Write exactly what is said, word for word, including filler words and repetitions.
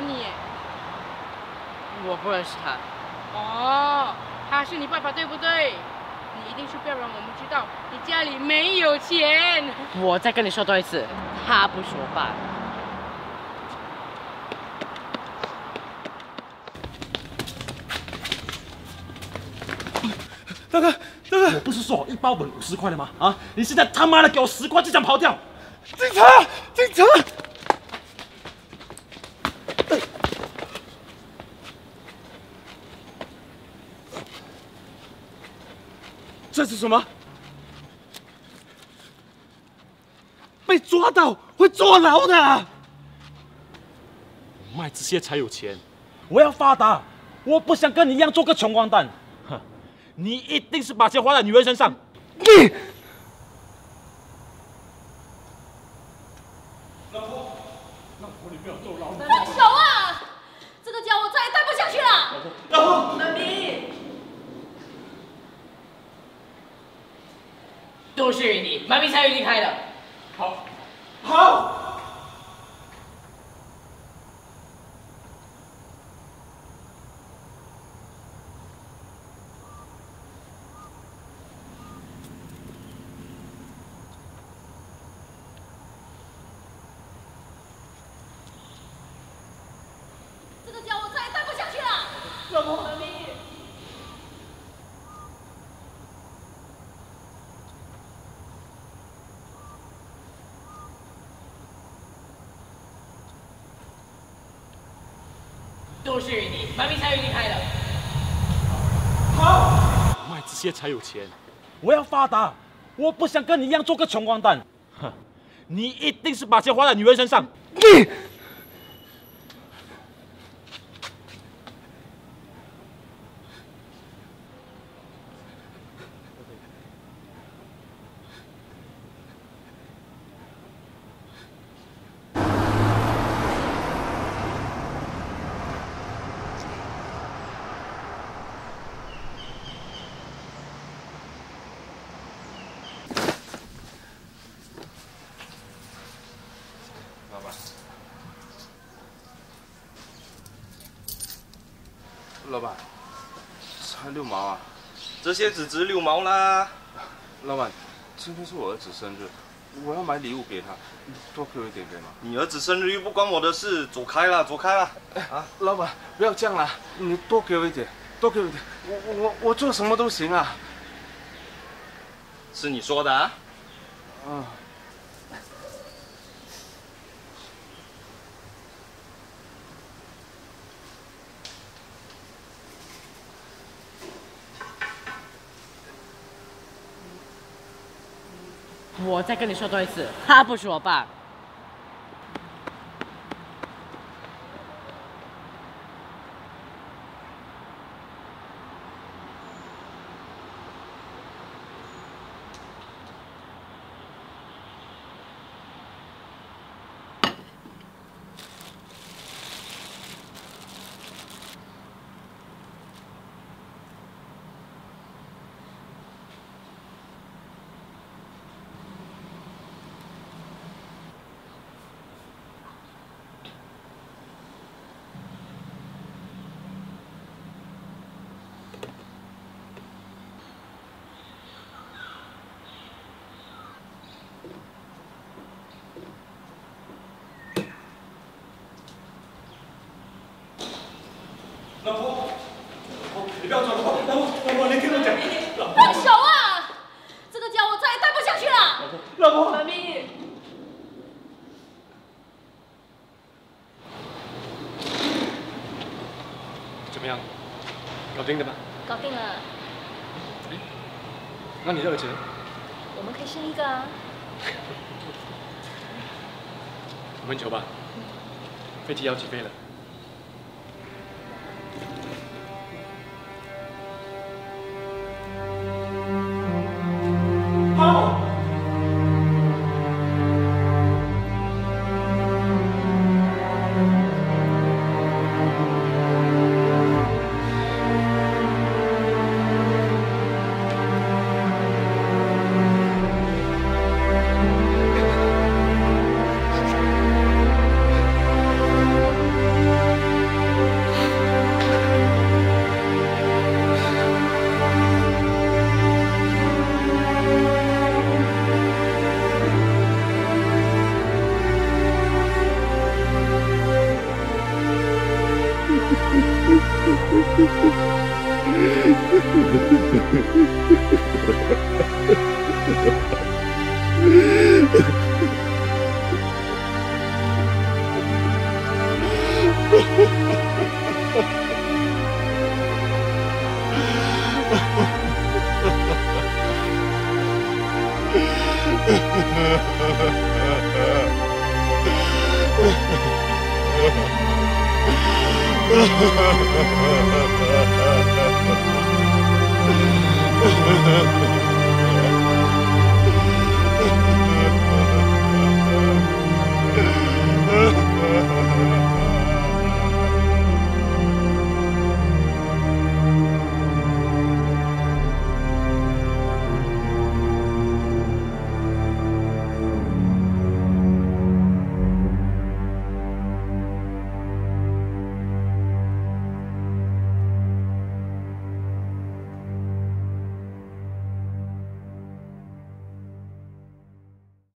你。 我不认识他。 哦，他是你爸爸对不对？你一定是不要让我们知道你家里没有钱。 我再跟你说多一次，他不是我爸。 大哥，大哥，我不是说一包本五十块的吗？啊，你现在他妈的给我十块就想跑掉！警察，警察！这是什么？被抓到会坐牢的。我卖这些才有钱，我要发达，我不想跟你一样做个穷光蛋。哼，你一定是把钱花在女人身上。你，老婆，老婆，你不要坐牢。 放手啊！这个家我再也待不下去了。 老婆， 妈咪。 都是你，妈咪才离开的。 好，好。 这个家我再也待不下去了。 老婆， 妈咪。 都是你，妈咪才离开的。 好，我卖这些才有钱，我要发达，我不想跟你一样做个穷光蛋。哼，你一定是把钱花在女人身上。你。 老板，才六毛啊！这些只值六毛啦。老板，今天是我儿子生日，我要买礼物给他，多给我一点可以吗？你儿子生日又不关我的事，走开啦，走开啦！啊，老板，不要这样啦，你多给我一点，多给我一点，我我我做什么都行啊。是你说的啊？嗯。 我再跟你说多一次，他不是我爸。 老婆，老婆，你不要走，老婆，老婆，老婆，你听我讲，老婆， 放手啊！这个家我再也待不下去了。 老婆， 妈咪， 怎么样？搞定的吗？ 搞定了。 那你的儿子？ 我们可以生一个啊。 我们走吧，飞机要起飞了。 好。 Ha ha ha ha ha!